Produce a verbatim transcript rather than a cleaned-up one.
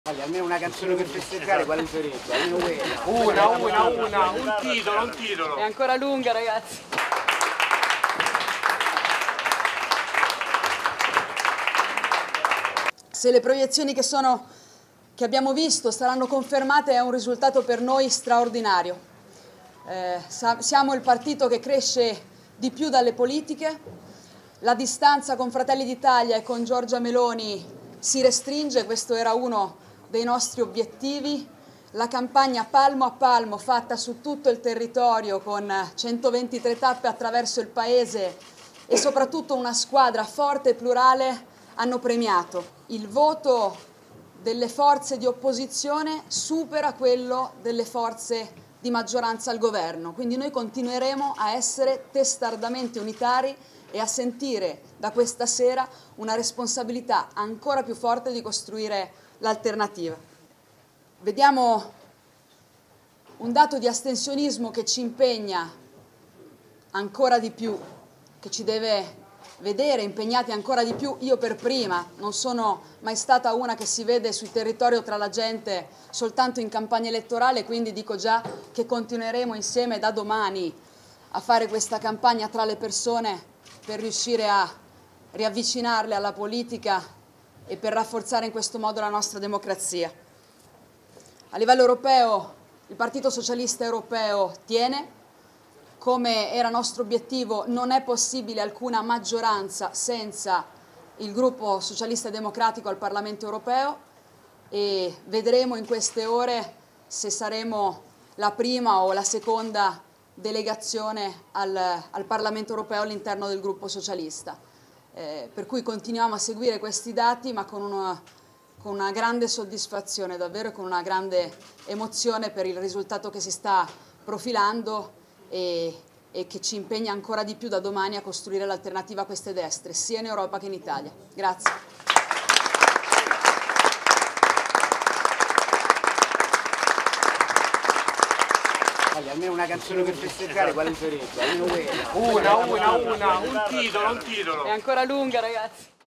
Almeno una canzone per festeggiare, quale sarebbe? Almeno quella. Una, una, una, un titolo, un titolo. È ancora lunga, ragazzi. Se le proiezioni che, sono, che abbiamo visto saranno confermate, è un risultato per noi straordinario. Eh, siamo il partito che cresce di più dalle politiche, la distanza con Fratelli d'Italia e con Giorgia Meloni si restringe, questo era uno dei nostri obiettivi. La campagna palmo a palmo fatta su tutto il territorio con centoventitré tappe attraverso il Paese e soprattutto una squadra forte e plurale hanno premiato. Il voto delle forze di opposizione supera quello delle forze di maggioranza al governo, quindi noi continueremo a essere testardamente unitari e a sentire da questa sera una responsabilità ancora più forte di costruire l'alternativa. Vediamo un dato di astensionismo che ci impegna ancora di più, che ci deve vedere impegnati ancora di più. Io per prima non sono mai stata una che si vede sul territorio tra la gente soltanto in campagna elettorale, quindi dico già che continueremo insieme da domani a fare questa campagna tra le persone per riuscire a riavvicinarle alla politica e per rafforzare in questo modo la nostra democrazia. A livello europeo il Partito Socialista Europeo tiene. Come era nostro obiettivo, non è possibile alcuna maggioranza senza il gruppo socialista e democratico al Parlamento europeo e vedremo in queste ore se saremo la prima o la seconda delegazione al, al Parlamento europeo all'interno del gruppo socialista. Eh, per cui continuiamo a seguire questi dati, ma con una, con una grande soddisfazione, davvero con una grande emozione per il risultato che si sta profilando e, e che ci impegna ancora di più da domani a costruire l'alternativa a queste destre, sia in Europa che in Italia. Grazie. Almeno una canzone per festeggiare, quale sarebbe? Almeno quella. Una, una, una, un titolo, un titolo. È ancora lunga, ragazzi.